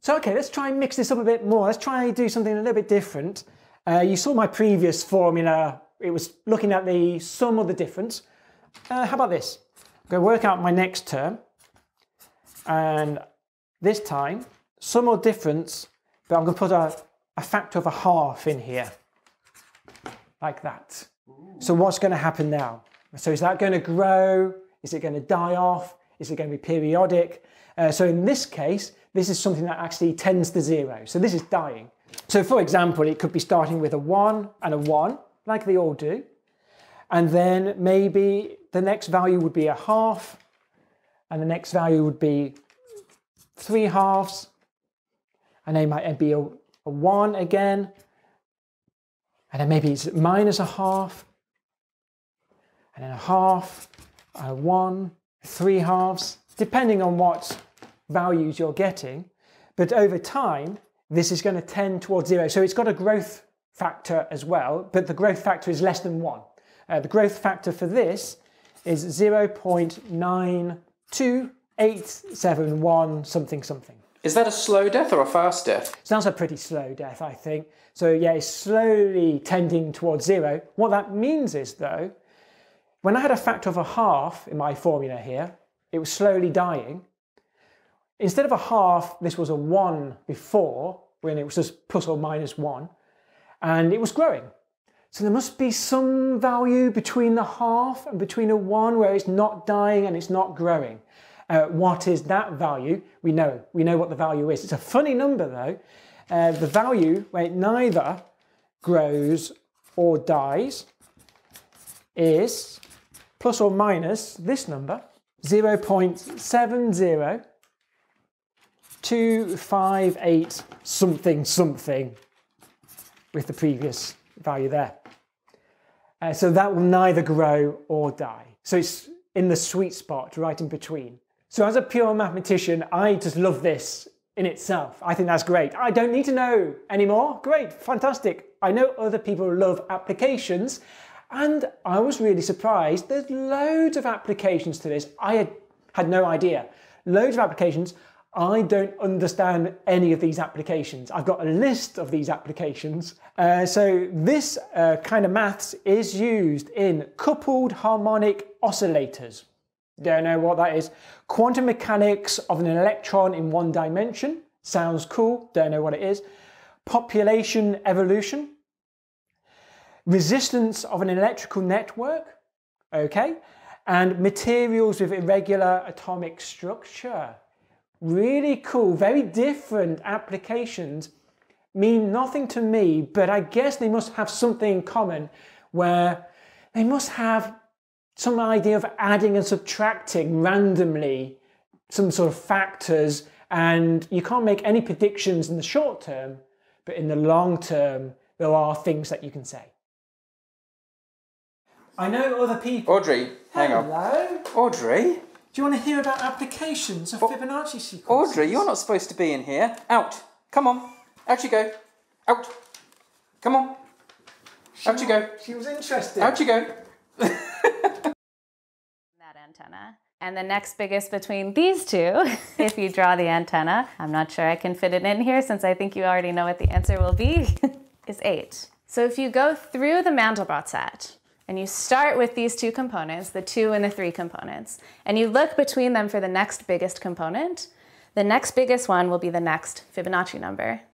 So okay, let's try and mix this up a bit more. Let's try and do something a little bit different. You saw my previous formula. It was looking at the sum of the difference. How about this? I'm going to work out my next term. And this time, sum or difference, but I'm going to put a factor of a half in here. Like that. Ooh. So what's going to happen now? So is that going to grow? Is it going to die off? Is it going to be periodic? So in this case, this is something that actually tends to 0. So this is dying. So for example, it could be starting with a 1 and a 1, like they all do. And then maybe the next value would be a half. And the next value would be 3 halves. And then it might be a 1 again. And then maybe it's minus a half. And then a half, a 1, 3 halves, depending on what values you're getting. But over time, this is going to tend towards 0. So it's got a growth factor as well, but the growth factor is less than 1. The growth factor for this is 0.92871 something something. Is that a slow death or a fast death? Sounds a pretty slow death, I think. So yeah, it's slowly tending towards 0. What that means is, though, when I had a factor of a half in my formula here, it was slowly dying. Instead of a half, this was a 1 before, when it was just plus or minus 1, and it was growing. So there must be some value between the half and between a 1 where it's not dying and it's not growing. What is that value? We know what the value is. It's a funny number though. The value where it neither grows or dies is plus or minus this number, 0.70258 something something with the previous value there. So that will neither grow or die. So it's in the sweet spot, right in between. So as a pure mathematician, I just love this in itself. I think that's great. I don't need to know anymore. Great, fantastic. I know other people love applications, and I was really surprised. There's loads of applications to this. I had no idea. Loads of applications. I don't understand any of these applications. I've got a list of these applications. So this kind of maths is used in coupled harmonic oscillators. Don't know what that is. Quantum mechanics of an electron in 1 dimension. Sounds cool. Don't know what it is. Population evolution. Resistance of an electrical network. Okay. And materials with irregular atomic structure. Really cool, very different applications, mean nothing to me, but I guess they must have something in common where they must have some idea of adding and subtracting randomly some sort of factors, and you can't make any predictions in the short term, but in the long term, there are things that you can say. I know other people... Audrey, hang on. Hello? Audrey? Do you want to hear about applications of Fibonacci sequences? Audrey, you're not supposed to be in here. Out. Come on. Out you go. Out. Come on. Out you go. She was interested. Out you go. That antenna. And the next biggest between these two, if you draw the antenna, I'm not sure I can fit it in here since I think you already know what the answer will be, is 8. So if you go through the Mandelbrot set, and you start with these two components, the 2 and the 3 components, and you look between them for the next biggest component, the next biggest one will be the next Fibonacci number.